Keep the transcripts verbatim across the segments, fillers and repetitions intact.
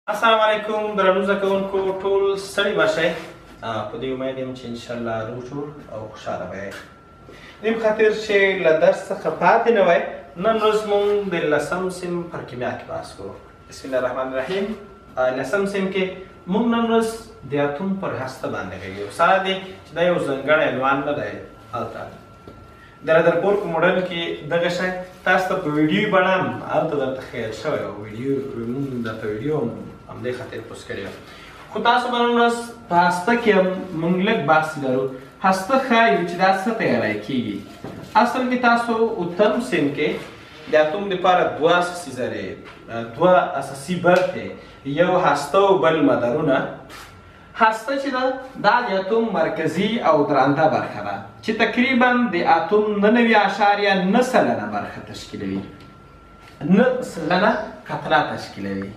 السلام علیکم درنو زده کوونکو ټول ستړي باشئ په دې امید یم چې انشاءالله روغ جوړ او خوشحاله به یې دې په خاطر چې له درس څخه پاتې نه وئ نن ورځ موږ د لسم صنف پر کیمیا کې بحث کوو بسم الله الرحمن الرحیم لسم صنف کې موږ نن ورځ د اتوم پر هسته باندې کوي سره دی چې دا یو ځانګړی عنوان نه دی هلته د رادرپور په موډل کې دغه شی تاسو ته په ویډیو بڼه هم هلته درته ښیل شوی او ویډیو موږ درته ویډیو هم همدې خاطر پوسټ کړی وه خو تاسو به نن ورځ په هسته کې هم موږ لږ بحث لرو هسته ښایي چې دا څه تیاری کېږي اصل کې تاسو اتم صنف کې د اتوم دپاره دوه اساسي ذرې دوه اساسي برخې یو هسته او بل مدارونه هسته چې ده دا د اتوم مرکزي او درانده برخه ده چې تقریبا د اتوم نه نوي اعشاریه نه سلنه برخه تشکیلوي نه سلنه قطره تشکیلوي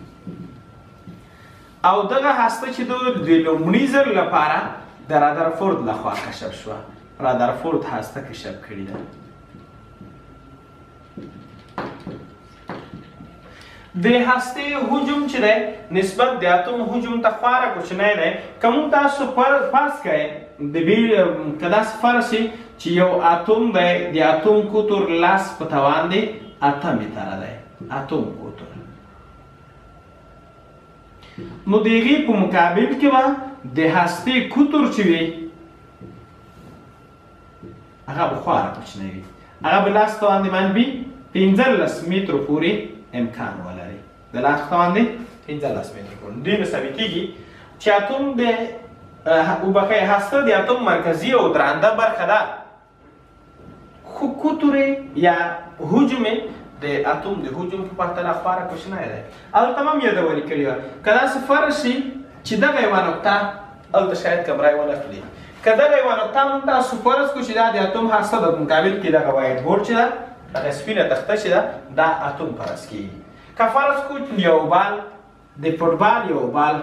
او دغه هسته چې د لومړي ځل لپاره د رادرفورد لخوا کشف شوه رادرفورد هسته کشف کړې ده د هستې حجم چې دی نسبت د اتوم حجم ته خورا کوچنی دی که موږ تاسو فرض کړئ د بې که داسې فرض شي چې یو اتوم دی د اتوم قطر لس په توان دی اته متره دی اتوم قطر نو د هغې په مقابل کې به د هستې قطر چې وي هغه به خورا کوچنی وي هغه به لس توان دی منفي پنځلس مترو پورې امکان ولري د لاس توان دی پنځلس مترو پورې دوی به ثابتېږي چې اتوم د وبښئ هسته د اتوم مرکزي او درانده برخه ده خو قطر یا حجم د اتوم د حجم په پرتله خورا کوچنی دی هلته هم یادونې کړې وه که داسې فرض شي چې دغه یوه نقطه هلته شاید کمره یې ونه کړي که دغه یوه نقطه موږ تاسو فرض کړو چې دا د اتوم هسته د مقابل کې دغه وایټ بورډ چې ده دغه سپینه تخته چې ده دا اتوم فرض کېږي که فرض کړو یو بال د فوټبال یو بال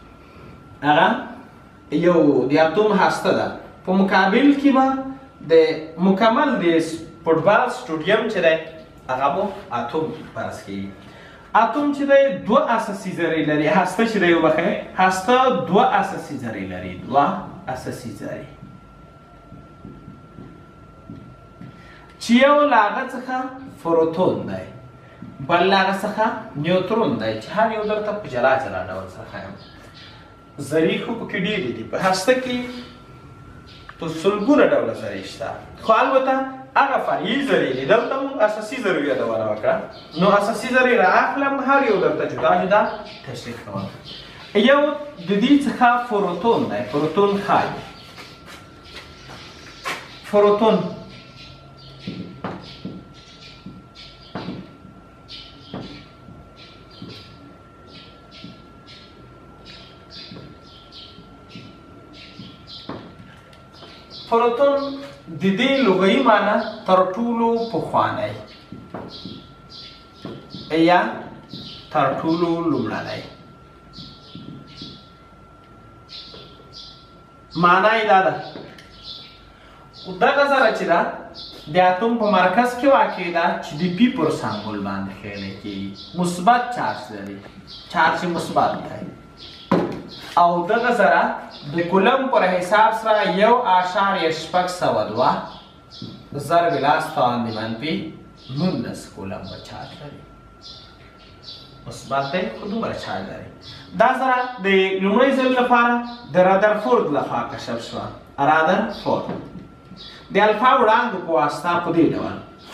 هغه یو د اتوم هسته ده په مقابل کې به د مکمل د فوټبال سټوډیم چې دی هغه به اتوم فرض کېږي اتوم چې دی دوه اساسي ذرې لري هسته چې دی وبښئ هسته دوه اساسي ذرې لري دوه اساسي ذرې چې یو له هغه څخه فروتون دی بل له هغه څخه نیوترون دی چې هر یو درته په جلا جلا ډول سره ښیم ذرې خو پکې ډېرې دي په هسته کې په سلګونه ډوله ذرې شته خو البته هغه فرعي ذرې دي دلته موږ اساسي ذرو یادونه وکړه نو اساسي ذرې رااخلم هر یو درته جدا جدا تشریح کوم یو د دې څخه فروتون دی فروتون ښایي فروتون فروتون د دې لغوي معنی تر ټولو پخوانی یا تر ټولو لومړنی معنی یې دا ده دغه ذره چې ده د اتوم په مرکز کې واقع ده چې د پی پر سمبول باندې ښیلی کېږي مثبت چارج لري چارج مثبت دی او دغه ذره د کولم پر حساب سره یو اعشاریه شپږ سوه دوه ضرب لاس توان د منفي نولس کولم به چارج لري مثبت دی خو دومره چارج لري دا ذره د لومړي ځل لپاره د رادرفورد لخوا کشف شوه رادرفورد د الفا وړانګو په واسطه په دې ډول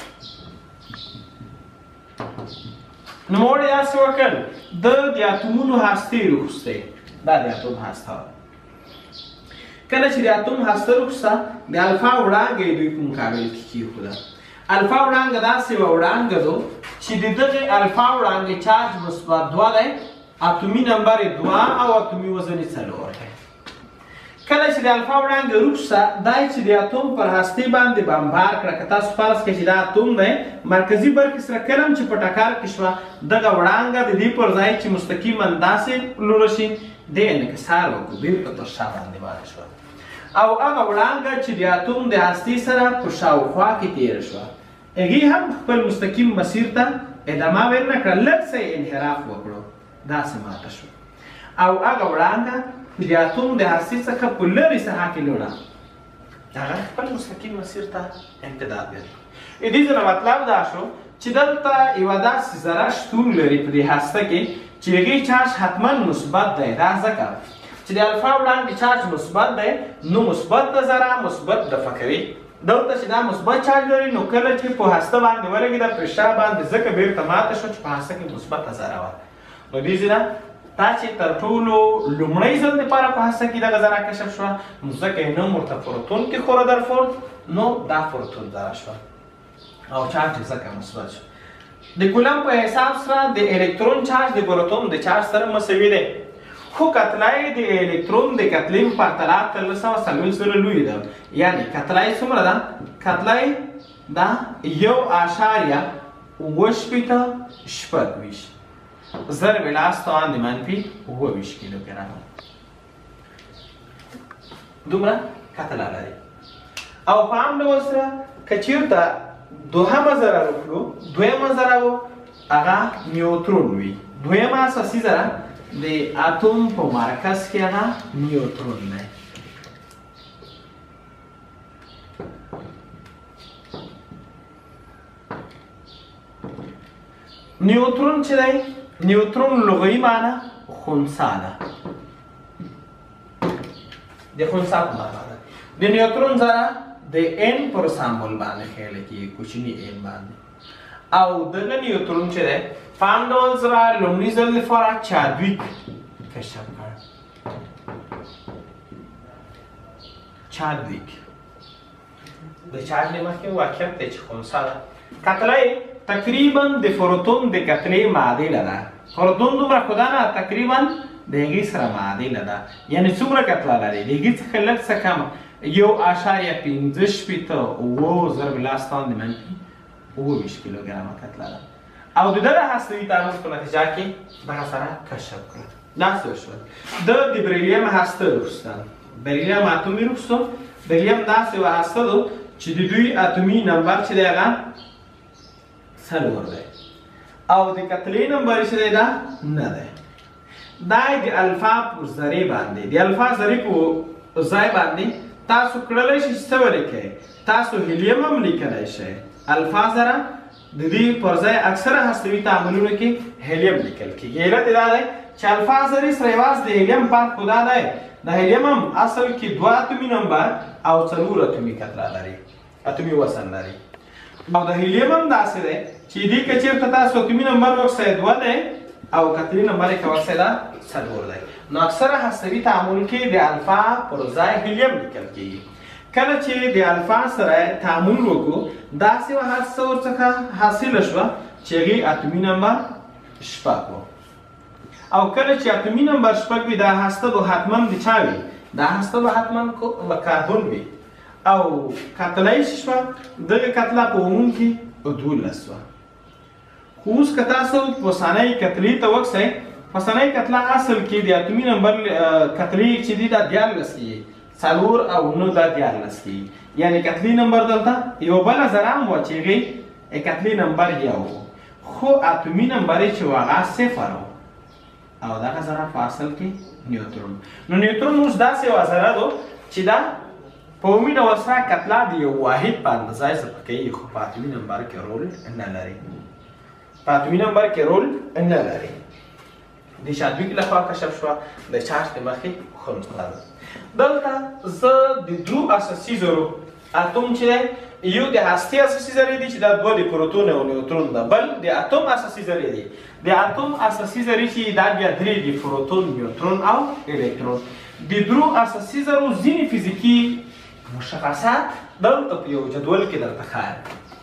نوموړي داسې وکړل د د اتومونو هستې راوخیستې دا د اتوم هسته کله چې د اتوم هسته راوخیسته د الفا وړانګه دوی په مقابل کې کېښوده الفا وړانګه داسې یوه وړانګه ده چې د دغې الفا وړانګې چارج مثبت دوه دی اتومي نمبر یې دوه او اتومي وزن یې څلور دی کله چې د الفا وړانګه راوخیسته دا یې چې د اتوم پر هستې باندې بمبار کړه که تاسو فرض کړئ چې دا اتوم دی مرکزي برخې سره کله هم چې په ټکر کې شوه دغه وړانګه د دې پر ځای چې مستقیما داسې لوړه شي د انکسار وکړو بېرته پر شا باندې باندې شوه او هغه وړانګه چې د اتوم د هستې سره په شاوخوا کې تېره شوه هغې هم خپل مستقیم مسیر ته ادامه ورنه کړه لږ څه انحراف وکړو داسې ماته شو او هغه وړانګه د اتوم د هستې څخه په لرې ساحه کې لوړه هغه خپل مستقیم مسیر ته امتداد کوي. د دې ځای مطلب دا شو چې دلته یوه داسې ذره شتون لري په دې هسته کې چې هغې چارج حتما مثبت دی. دا ځکه چې د الفا وړانګې چارج مثبت دی نو مثبت ذره مثبت دفع کوي. دلته چې دا مثبت چارج لري نو کله چې په هسته باندې ولګېده په شا باندې ځکه بیرته ماته شو چې په هسته کې مثبته ذره وه. نو دې ځای دا چې تر ټولو لومړی ځل دپاره په هسته کې دغه ذره کشف شوه نو ځکه یې نوم ورته فروتون کېښوده درفورد نو دا فروتون ذره شوه او چارج یې ځکه مثبت شو. د کولم په حساب سره د الکترون چارج د پروتون د چارج سره مساوي دی خو کتله د الکترون د کتلې په پرتله اتلس سوه څلوېښت ځله لوی ده. یعنې کتله یې څومره ده؟ کتله یې دا یو اعشاریه اووه شپېته شپږ ویشت ضرب لاس توان د منفي اووه ویشت کیلوګرام دومره کتله لري. او په عام ډول سره که چېرته دوهمه ذره وکړو دویمه ذره و هغه نیوترون وي. دویمه اساسي ذره د اتوم په مرکز کې هغه نیوترون دی. نیوترون چې دی نیوترون لغوي معنی خنثی ده د خنثی په معنا ده. د نیوترون ذره د ان پر سامبول باندې خیاله کېږي کوچني ان باندې او دغه نیوترون چې دی په عام ډول سره لومړي ځل لپاره چادویک کشف کړ. چادویک د چارج نه مخکې واقعیت دی چې خنثی ده. کتله یې تقریبا د فروتون د کتلې معادله ده. فروتون دومره خو ده نه تقریبا د هغې سره معادله ده. یعنې څومره کتله لري د هغې څخه لږ څه کمه یو اعشاریه پنځه شپېته اووه ضرب لاس توان د منفي اووه ویشت کیلوګرامه کتله ده او د دغه هستوي تعامل په نتیجه کې دغه سره کشف کړه. داسې وشول د د بریلیم هسته وروسته بریلیم اتومي وروسته بریلیم داسې یوه هسته ده چې د دوی اتومي نمبر چې دی هغه څلور دی او د کتلې نمبر چې دی دا نه دی. دا د الفا پر ذرې باندې د الفا ذرې په ځای باندې تاسو کړلی شئ چې څه ولیکئ تاسو هیلیم هم لیکلی شئ. الفا ذره د دې پر ځای اکثره هستوي تعاملونو کې هیلیم لیکل کېږي. علت یې دا دی چې الفا ذرې سره یوازې د هیلیم فرق خو دا دی د هیلیم هم اصل کې دوه اتومي نمبر او څلور اتومي کتله لري اتومي وزن لري او د هیلیم هم داسې دی چې دې که چېرته تاسو اتومي نمبر وکسئ دوه دی او کتلې نمبر یې که وکسئ دا څلور دی. نو اکثره هستوي تعامل کې د الفا پر ځای هیلیم لیکل کېږي. کله چې د الفا سره تعامل وکړو داسې یوه هسته ورڅخه حاصله شوه چې هغې اتومي نمبر شپږ و او کله چې اتومي نمبر شپږ وي دا هسته به حتما د چا وي دا هسته به حتما کاربن وي او کتله یې څه شوه دغه کتله په عموم کې دولس وه. خو اوس که تاسو پوسانۍ کتلې ته وکسئ پوسانۍ کتله اصل کې د اتومي نمبر کتلې چې دي دا دیارلس کېږي څلور او نو دا دیارلس کېږي. یعنې کتلې نمبر دلته یوه بله ذره هم وه چې هغې کتلې نمبر یو و خو اتومي نمبر یې چې و هغه صفر و او دغه ذره په اصل کې نیوترون. نو نیوترون اوس داسې یوه ذره ده چې دا په عمومي ډول سره کتله د یو واحد په اندازه اضافه کوي خو په اتومي نمبر کې رول نه لري په اتومي نمبر کې رول نه لري. د چادویک لخوا کشف شوه د چارج د مخې خنثی ده. دلته زه د درو اساسي ذرو اتوم چې دی یو د هستې اساسي ذرې دي چې دا دوه د پروتون او نیوترون ده بل د اتوم اساسي ذرې دي. د اتوم اساسي ذرې چې دا بیا درې دي پروتون نیوترون او الکترون. د درو اساسي ذرو ځینې فزیکي مشخصات دلته په یو جدول کې درته ښیي.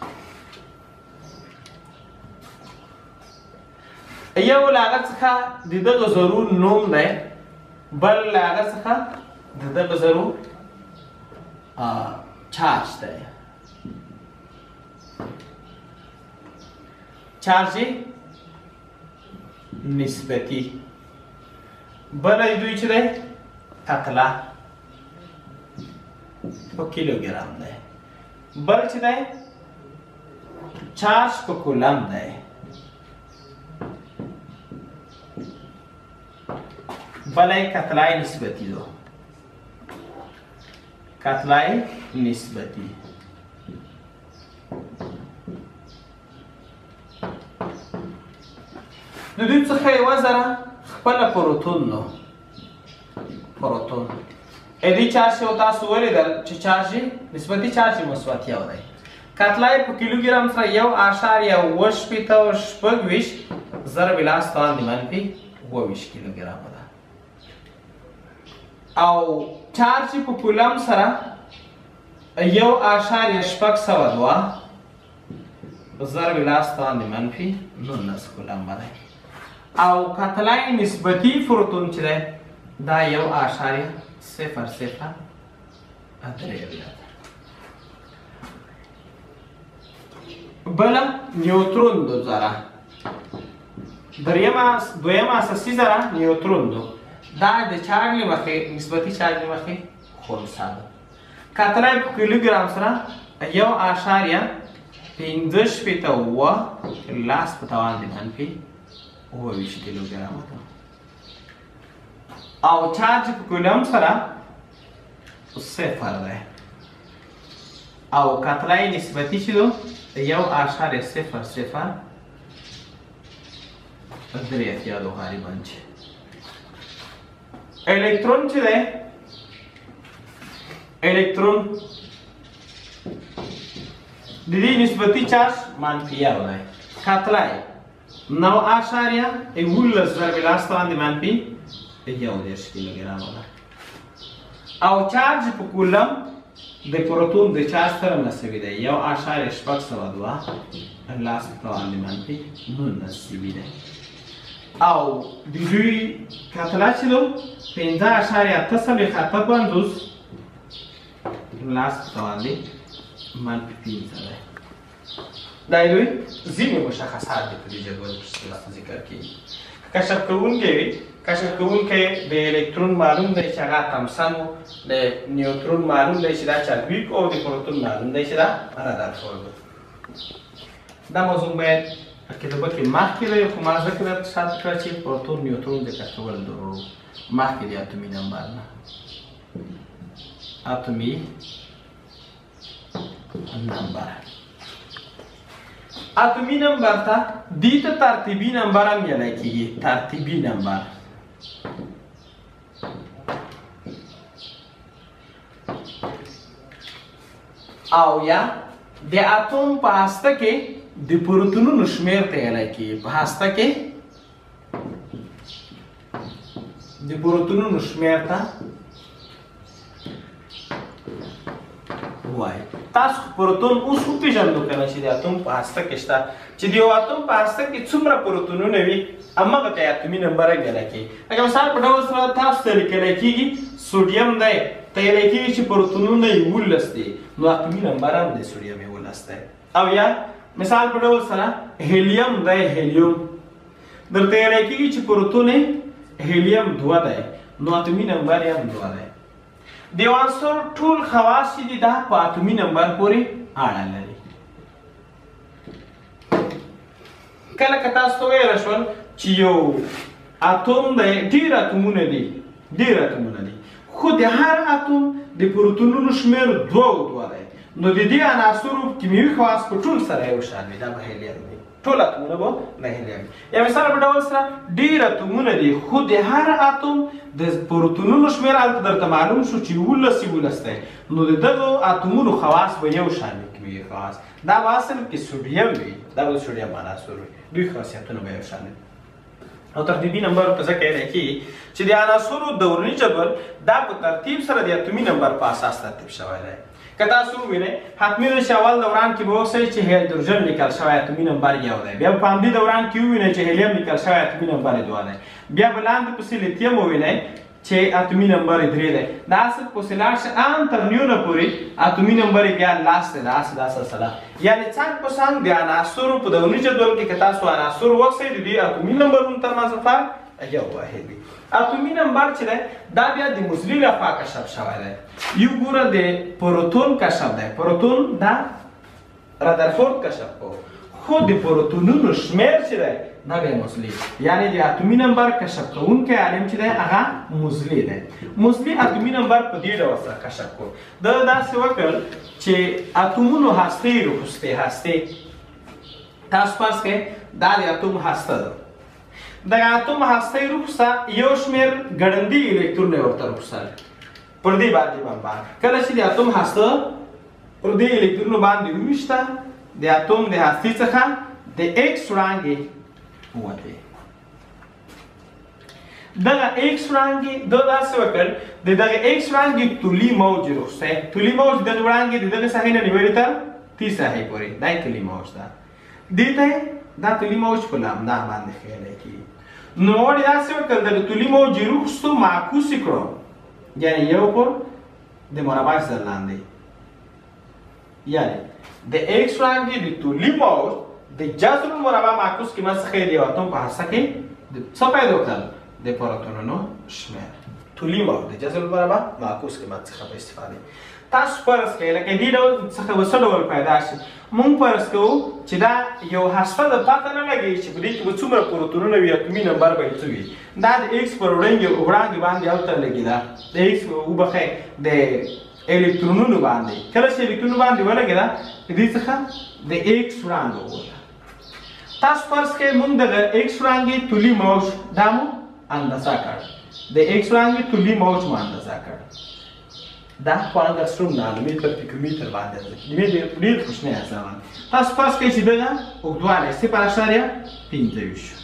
یو له هغه څخه د دغه ذرو نوم دی بل له هغه څخه د دغه ذرو چارج دی. چارج نسبتي بله دوی چې دی کتله په کیلوګرام دی بل چې دی چارج په کولم دی بله کتلای نسبتی دو کتلای نسبتی د دوی څخه یوه ذره خپله پروتون نو پروتون ادي چارج یو تاسو ولیدل چې چارج نسبتي چارج مثبت یو دی کتلای په کیلوګرام سره یو اعشاریه اوه شپېته شپږ ویشت ضرب لاس باندې منفي اوه ویشت کیلوګرام ده او چارج په کولم سره یو اعشاریه شپږ سوه دوه ضرب لاس باندې منفي نولس کولم ده او کتلای نسبتي پروتون چې دی دا یو اعشاریه صفر صفر درې ده بله نیوترون دو ذره درېیمه دویمه اساسي ذره نیوترون دو دا د چارج له مخې نسبتي چارج له مخې خنثی ده کتلای په کیلوګرام سره یو اعشاریه پنځه شپېته اوه لاس په توان د منفي اوه ویشت کیلوګرام ده او چارج په کولم سره صفر ده او کتلای نسبتی چې دو یو اعشاریه صفر صفر درې اتیا دو غالبا چې الکترون چې دی الکترون د دې نسبتي چارج منفي یو دی کتلای نو اعشاریه یولس ضرب لاس باندې منفي یو دېرش کیلوګرام ده او چارج په کولم د پروتون د چارج سره مساوي دی یو اعشاریه شپږ سوه دوه لاس په توان د منفي نولس سیبي دی او د دوی کتله چې دو پنځه اعشاریه اته څلوېښت اته پنځوس لاس په توان د منفي پنځه دی دا یې دوی ځینې مشخصات دي په دې جدول کې ذکر کېږي کشف کوونکی وي کشف کوونکی د الکترون معلوم دی چې هغه تمسن و د نیوترون معلوم دی چې دا چاربیک او د پروتون معلوم دی چې دا رادرفورد دا موضوع باید کتابه کې مخکې دی خو ما ذکر درته شاته کړه چې پروتون نیوترون د کشفول ضرور مخکې د اتومي نمبر نه اتومي نمبر اتومی نمبر تا دیتا ترتیبی نمبر هم یلی کیگی ترتیبی نمبر او یا د اتوم په هسته کې د پروتونونو شمیر ته یلی کیگی په هسته کې د پروتونونو شمیر ته وای تاسو پروتون اوس وپېژنو کنه چې د اتوم په هسته کې شته چې د یو اتوم په هسته کې څومره پروتونونه وي همغه ته اتومي نمبر ویلی کېږي لکه مثال په ډول سره تاسو ته لیکلی کېږي سوډیم دی ته ویلی کېږي چې پروتونونه یې اوولس دي نو اتومي نمبر هم د سوډیم یې اوولس دی او یا مثال په ډول سره هیلیم دی هیلیوم درته ویلی کېږي چې پروتون یې هیلیم دوه دی نو اتومي نمبر یې هم دوه دی د یو عنصر ټول خواص چې دي دا په اتومي نمبر پورې اړه لري کله که تاسو ته ویلی شول چې یو اتوم دی ډېر اتومونه دي ډېر اتومونه دي خو د هر اتوم د پروتونونو شمېر دوه او دوه دی نو د دې عناصرو کیمیاوي خواص په ټول سره یو شان دي دا به هیلیم دي ټول اتومونه به نه هیلیم یا مثال په ډول سره ډېر اتومونه دي خو د هر اتوم د پروتونونو شمېر هلته درته معلوم شو چې یولس یولس دی نو د دغو اتومونو خواص به یو شان وي کیمیاوي خواص دا به اصل کې سوډیم وي دا به سوډیم عناصر وي دوی خاصیتونه به یو شان وي او ترتیبي نمبر په ځکه یې کېږي چې د عناصرو دورني جدول دا په ترتیب سره د اتومي نمبر په اساس ترتیب شوی دی که تاسو ووینئ حتمي ده چې اول دوران کې به اوسئ چې هایدروجن لیکل شوی اتومي نمبر یو دی بیا په همدې دوران کې ووینئ چې هیلیم لیکل شوی اتومي نمبر یې دوه دی بیا به لاندې پسې لیتیم ووینئ چې اتومي نمبر یې درې دی دا هسې پسې لاړ شي ان تر نیونه پورې اتومي نمبر یې بیا لاس دی دا هسې دا سلسله یعنې څنګ په څنګ د عناصرو په دورني جدول کې که تاسو عناصر ووسئ د دې اتومي نمبرونو ترمنځ فرق یو واحد وي اتومي نمبر چې دی دا بیا د موزلي لخوا کشف شوی دی یو ګوره د پروتون کشف دی پروتون دا رادرفورد کشف کو خو د پروتونونو شمیر چې دی دا بیا موزلي یعنی د اتومي نمبر کشف کوونکی عالم چې دی هغه موزلي دی. موزلي اتومي نمبر په دې ډول سره کشف کړو. دا داسې وکړ چې اتومونو هستې راخوستې هستې تاسو فرض کړئ دا د اتوم هسته ده. د اتوم هستې راخوسته یو شمېر ګړندي الکترونه یې ورته راخوستل پر دې باندې باندې کله چې د اتوم هسته پر دې الکترونو باندې وویشته د اتوم د هستې څخه د ایکس وړانګې ووتې. دغه ایکس وړانګې دا داسې وکړ د دغه ایکس وړانګې طولي موج یې راخوستی. طولي موج دغه وړانګې د دغه ساحې نه نیولې تر دې ساحې پورې دا یې طولي موج ده. دې ته دا طولي موج په لامدا باندې ښیلی کېږي. نو نوموړي داسې وکړل دغه طولي موج یې راخوستو معکوس یې کړو یعنې یو پر د مربع سر لاندې یعنې د ایکس وړانګې د طولي موج د جذر المربع معکوس قیمت څخه یې د یو اتوم په هسته کې څه پیدا کړل د پروتونونو شمېر. طولي موج د جذر المربع معکوس قیمت څخه په استفادې تاسو فرض کړئ لکه دې ډول څخه به څه ډول پیدا شي. موږ فرض کوو چې دا یو هسته ده پته نه لګېږي چې په دې کې به څومره پروتونونه وي اتومي نمبر به یې څه وي. دا د ایکس پر وړاندې وړاندې باندې هلته لګېده د ایکس وبښئ د الکترونونو باندې کله چې الکترونو باندې ولګېده د دې څخه د ایکس وړاندې ووته. تاسو فرض کړئ موږ دغه ایکس وړانګې طولي موج دا مو اندازه کړ د ایکس وړانګې طولي موج مو اندازه کړ. دا په انګستروم نانومتر پیکومتر باندې دی ډېر کوچنی حساب. تاسو فرض کړئ چې دغه اوږدوالی صفر اعشاریه پنځه ویشت.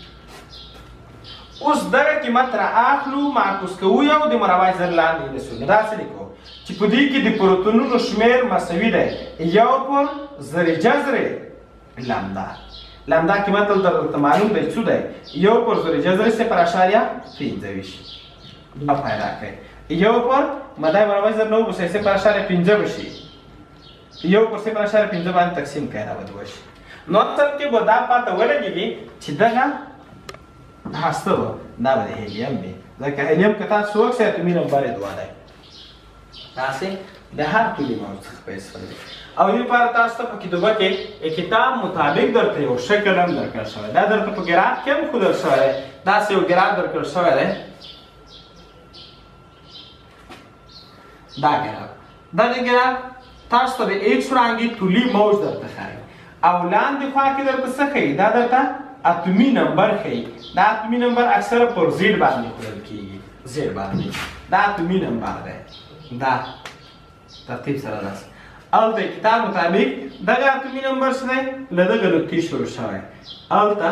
اوس دغه قیمت را اخلو معکوس کوو یو د مربع ضرب لاندې نیسو. نو داسې لیکو چې په دې کې د پروتونونو شمېر مساوي دی یو پر زر جذر لامدا. لامدا قیمت دلته معلوم دی څو دی یو پر زر جذر صفر اعشاریه پنځه ویشت. دا پیدا کړئ یو پر مدای مربع ضرب نو بسې صفر اعشاریه پنځه بشي یو پر صفر اعشاریه پنځه باندې تقسیم کړئ دا به وشي. نو اصل کې به دا پته ولګېږي چې دغه هسته به دا به د هیلیم وي ځکه هیلیم که تاسو وکړئ اتومي نمبر یې دوه دی. تاسې د هر طولي موج څخه په استفاده او دې لپاره تاسو ته په کتابه کې کتاب مطابق درته یو شکل هم درکړل شوی. دا درته په ګراف کې هم ښودل شوی دی. داسې یو ګراف درکړل شوی دی. دا ګراف دغه ګراف تاسو ته د ایکس وړانګې طولي موج درته ښایي او لاندې خوا کې درته څه ښیي دا درته اتومي نمبر ښیي. دا اتومي نمبر اکثره پر زیډ باندې ښودل کېږي زیډ باندې دا اتومي نمبر دی. دا ترتیب سره داسې هلته کتاب مطابق دغه اتومي نمبر څه دی له دغه نقطې شروع شوی هلته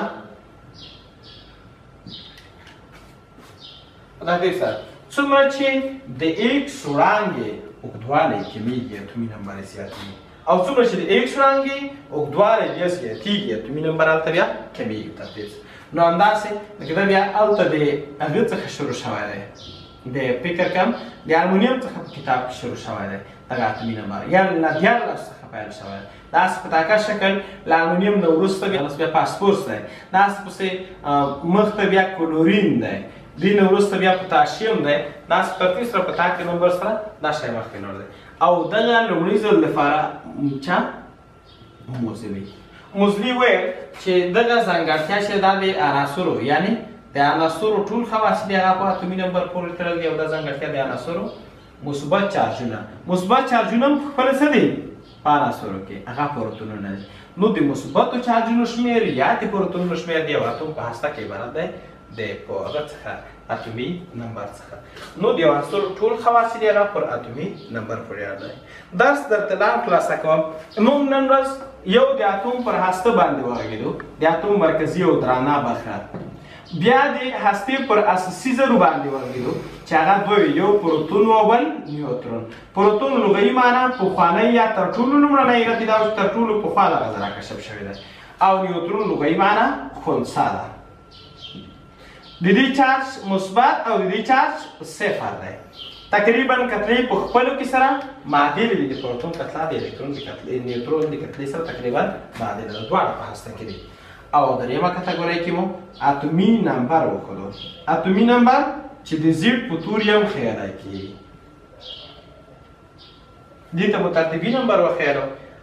ترتیب سره څومره چې د ایکس وړانګې اوږدوالی کمیږي اتومي نمبر یې زیاتېږي او څومره چې د ایکس وړانګې اوږدوالی بیا زیاتېږي اتومي نمبر هلته بیا کمیږي ترتیب سره. نو همداسې لکه دا بیا هلته د هغه څخه شروع شوی دی د فکر کم د المونیم څخه په کتاب کې شروع شوی دی دغه اتومي نمبر یا له دیارلس څخه پیل شوی دی. داسې په تاکه شکل له المونیم نه وروسته بیا بیا فاسفورس دی. داسې پسې مخته بیا کلورین دی. دې نه وروسته بیا پوتاشیم دی. داسې ترتیب سره په تاکه نمبر سره دا شی مخکې لاړ دی او دغه لومړي ځل لپاره چا موزلي موزلي ویل چې دغه ځانګړتیا چې دا د عناصرو یعنې د عناصرو ټول خواص دي هغه په اتومي نمبر پورې تړلي او دا ځانګړتیا د عناصرو مثبت چارجونه مثبت چارجونه هم خپله څه دي په عناصرو کې هغه پروتونونه دي. نو د مثبتو چارجونو شمېر یا د پروتونونو شمېر د یو اتوم په هسته کې عبارت دی د په هغه څخه اتومي نمبر څخه. نو د یو عنصر ټول خواص دي هغه پر اتومي نمبر پورې اړه لري. درس درته لاندې خلاصه کوم. موږ نن ورځ یو د اتوم پر هسته باندې وغږېدو د اتوم مرکزي او درانه برخه بیا د هستې پر اساسي ذرو باندې وغږېدو چې هغه دوه وي یو پروتون او بل نیوترون. پروتون لغوي معنا پخوانی یا تر ټولو لومړنی علت دا چې تر ټولو پخوا دغه ذره کشف شوې ده او نیوترون لغوي معنا خنثی ده. د دې چارج مثبت او د دې چارج صفر دی. تقریبا کتلې په خپلو کې سره معادل دي. د پروتون کتله د الکترون د کتلې نیوترون د کتلې سره تقریبا معادل ده. دواړه په هسته کې دي. او دریمه کټګورۍ کې مو اتومي نمبر وښودو. اتومي نمبر چې د زیډ په تور یې هم ښیلی کېږي. دې ته مو ترتیبي نمبر وښیلو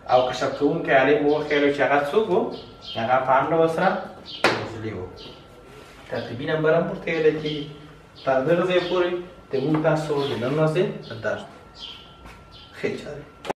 او کشف کوونکی عالم وښیلو چې هغه څوک و هغه په همډول سره موزلي و. ترتیبي نمبر هم ورته ویلی کېږي. تر دغه ځای پورې د مونږ تاسو د نن ورځې درس ښې چارې